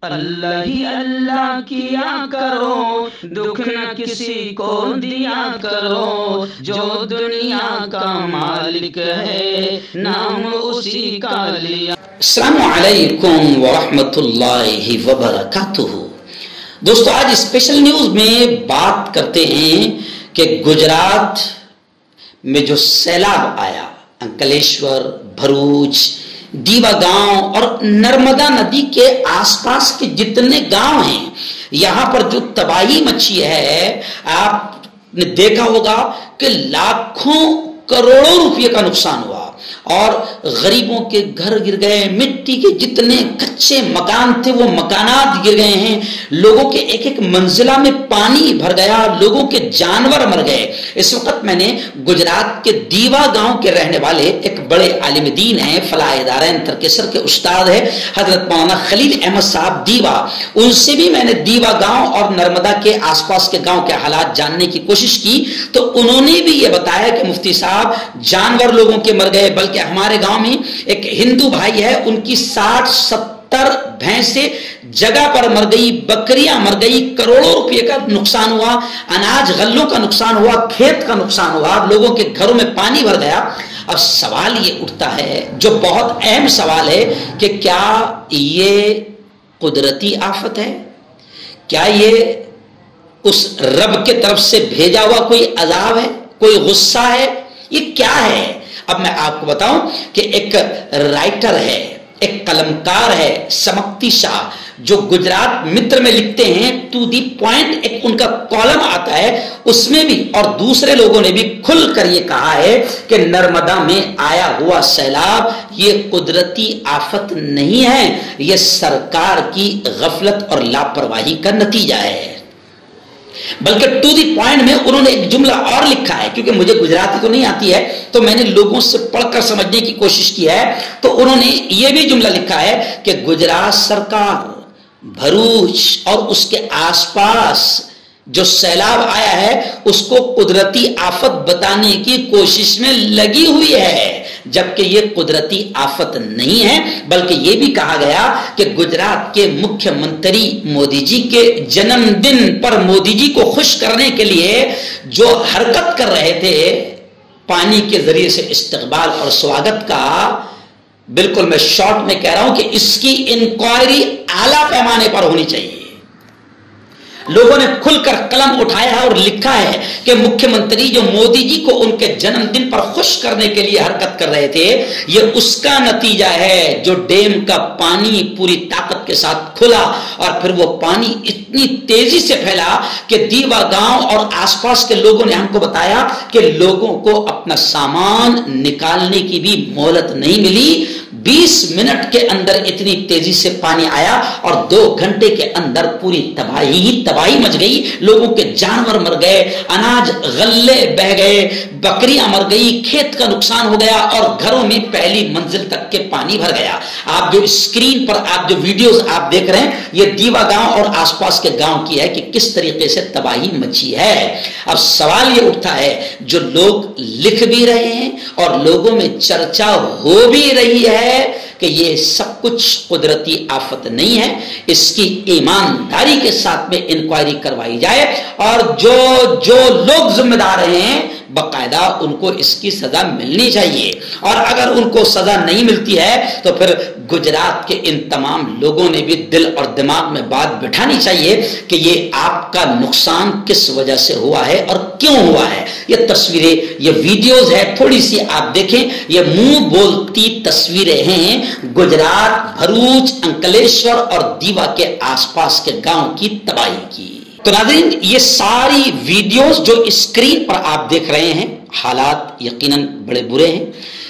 اللہ ہی اللہ کیا کرو، دکھ نہ کسی کو دیا کرو، جو دنیا کا مالک ہے نام اسی کا لیا۔ السلام علیکم ورحمۃ اللہ وبرکاتہ۔ دوستو آج اسپیشل نیوز میں بات کرتے ہیں کہ گجرات میں جو سیلاب آیا، انکلیشور، بھروچ، دیوا گاؤں اور نرمدا ندی کے آس پاس کے جتنے گاؤں ہیں، یہاں پر جو تباہی مچی ہے، آپ نے دیکھا ہوگا کہ لاکھوں کروڑوں روپے کا نقصان ہوا اور غریبوں کے گھر گر گئے، مٹی کے جتنے کچے مکان تھے وہ مکانات گر گئے ہیں، لوگوں کے ایک ایک منزلہ میں پانی بھر گیا، لوگوں کے جانور مر گئے۔ اس وقت میں نے گجرات کے دیوا گاؤں کے رہنے والے ایک بڑے عالم دین ہیں، فلاح ادارین ترکیسر کے استاد ہیں حضرت مولانا خلیل احمد صاحب دیوا، ان سے بھی میں نے دیوا گاؤں اور نرمدا کے آس پاس کے گاؤں کے حالات جاننے کی کوشش کی، تو انہوں نے بھی یہ بتایا کہ مفتی صاحب جانور لوگوں کے مر گئے، بلکہ ہمارے گاؤں میں ایک ہندو بھائی ہے، ان کی 60-70 بھینسیں جگہ پر مر گئی، بکریاں مر گئی، کروڑوں روپے کا نقصان ہوا، اناج غلوں کا نقصان ہوا، کھیت کا نقصان ہوا، لوگوں کے گھروں میں پانی بھر گیا۔ اب سوال یہ اٹھتا ہے جو بہت اہم سوال ہے کہ کیا یہ قدرتی آفت ہے؟ کیا یہ اس رب کے طرف سے بھیجا ہوا کوئی عذاب ہے، کوئی غصہ ہے، یہ کیا ہے؟ اب میں آپ کو بتاؤں کہ ایک رائٹر ہے، ایک قلمکار ہے، سمکتی شاہ، جو گجرات متر میں لکھتے ہیں، ٹو دی پوائنٹ ایک ان کا کالم آتا ہے، اس میں بھی اور دوسرے لوگوں نے بھی کھل کر یہ کہا ہے کہ نرمدا میں آیا ہوا سیلاب یہ قدرتی آفت نہیں ہے، یہ سرکار کی غفلت اور لاپرواہی کا نتیجہ ہے۔ بلکہ ٹو دی پوائنٹ میں انہوں نے ایک جملہ اور لکھا ہے، کیونکہ مجھے گجراتی تو نہیں آتی ہے تو میں نے لوگوں سے پڑھ کر سمجھنے کی کوشش کی ہے، تو انہوں نے یہ بھی جملہ لکھا ہے کہ گجرات سرکار بھروچ اور اس کے آس پاس جو سیلاب آیا ہے اس کو قدرتی آفت بتانے کی کوشش میں لگی ہوئی ہے، جبکہ یہ قدرتی آفت نہیں ہے۔ بلکہ یہ بھی کہا گیا کہ گجرات کے مکھیہ منتری مودی جی کے جنم دن پر مودی جی کو خوش کرنے کے لیے جو حرکت کر رہے تھے پانی کے ذریعے سے استقبال اور سواگت کا، بالکل میں شارٹ میں کہہ رہا ہوں کہ اس کی انکوائری اعلیٰ پیمانے پر ہونی چاہیے۔ لوگوں نے کھل کر قلم اٹھایا ہے اور لکھا ہے کہ مکھیہ منتری جو مودی جی کو ان کے جنم دن پر خوش کرنے کے لیے حرکت کر رہے تھے، یہ اس کا نتیجہ ہے جو ڈیم کا پانی پوری طاقت کے ساتھ کھلا اور پھر وہ پانی اتنی تیزی سے پھیلا کہ دیوا گاؤں اور آس پاس کے لوگوں نے ہم کو بتایا کہ لوگوں کو اپنا سامان نکالنے کی بھی مہلت نہیں ملی۔ 20 منٹ کے اندر اتنی تیزی سے پانی آیا اور 2 گھنٹے کے اندر پوری تباہی مچ گئی، لوگوں کے جانور مر گئے، اناج غلے بہ گئے، بکریاں مر گئی، کھیت کا نقصان ہو گیا اور گھروں میں پہلی منزل تک کے پانی بھر گیا۔ آپ جو اسکرین پر آپ جو ویڈیوز آپ دیکھ رہے ہیں یہ دیوا گاؤں اور آس پاس کے گاؤں کی ہے کہ کس طریقے سے تباہی مچی ہے۔ اب سوال یہ اٹھتا ہے جو لوگ لکھ بھی رہے ہیں اور لوگوں میں چرچا ہو بھی رہی ہے کہ یہ سب کچھ قدرتی آفت نہیں ہے، اس کی ایمانداری کے ساتھ میں انکوائری کروائی جائے اور جو لوگ ذمہ دار ہیں باقاعدہ ان کو اس کی سزا ملنی چاہیے، اور اگر ان کو سزا نہیں ملتی ہے تو پھر گجرات کے ان تمام لوگوں نے بھی دل اور دماغ میں بات بٹھانی چاہیے کہ یہ آپ کا نقصان کس وجہ سے ہوا ہے اور کیوں ہوا ہے۔ یہ تصویریں، یہ ویڈیوز ہے، تھوڑی سی آپ دیکھیں، یہ منہ بولتی تصویریں ہیں گجرات، بھروچ، انکلیشور اور دیوا کے آس پاس کے گاؤں کی تباہی کی۔ تو ناظرین یہ ساری ویڈیوز جو اسکرین پر آپ دیکھ رہے ہیں، حالات یقیناً بڑے برے ہیں،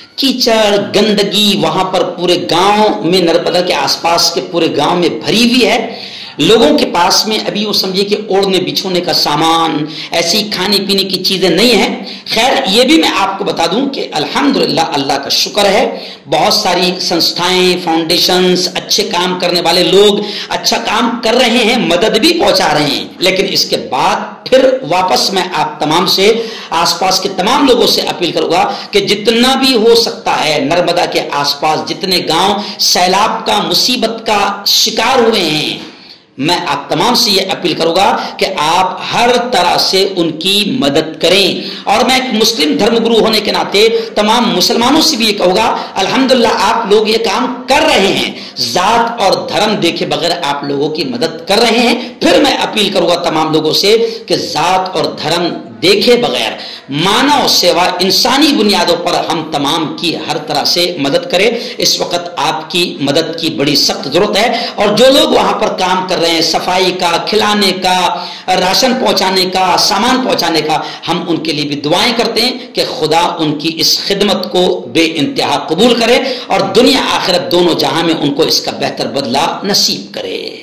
کیچڑ گندگی وہاں پر پورے گاؤں میں، نرمدا کے آس پاس کے پورے گاؤں میں بھری ہوئی ہے، لوگوں کے پاس میں ابھی وہ سمجھے کہ اوڑھنے بچھونے کا سامان، ایسی کھانے پینے کی چیزیں نہیں ہیں۔ خیر یہ بھی میں آپ کو بتا دوں کہ الحمدللہ اللہ کا شکر ہے، بہت ساری سنستھائیں، فاؤنڈیشنز، اچھے کام کرنے والے لوگ اچھا کام کر رہے ہیں، مدد بھی پہنچا رہے ہیں، لیکن اس کے بعد پھر واپس میں آپ تمام سے، آس پاس کے تمام لوگوں سے اپیل کروں گا کہ جتنا بھی ہو سکتا ہے نرمدا کے آس پاس جتنے گاؤں سیلاب کا، مصیبت کا شکار ہوئے ہیں، میں آپ تمام سے یہ اپیل کروں گا کہ آپ ہر طرح سے ان کی مدد کریں. اور میں ایک مسلم دھرم گرو ہونے کے ناطے تمام مسلمانوں سے بھی یہ کہوں گا الحمدللہ آپ لوگ یہ کام کر رہے ہیں, ذات اور دھرم دیکھے بغیر آپ لوگوں کی مدد کر رہے ہیں. پھر میں اپیل کروں گا تمام لوگوں سے کہ ذات اور دھرم دیکھے بغیر مانو سیوا انسانی بنیادوں پر ہم تمام کی ہر طرح سے مدد کرے. اس وقت آپ کی مدد کی بڑی سخت ضرورت ہے, اور جو لوگ وہاں پر کام کر رہے ہیں صفائی کا, کھلانے کا, راشن پہنچانے کا, سامان پہنچانے کا, ہم ان کے لیے بھی دعائیں کرتے ہیں کہ خدا ان کی اس خدمت کو بے انتہا قبول کرے اور دنیا آخرت دونوں جہاں میں ان کو اس کا بہتر بدلہ نصیب کرے.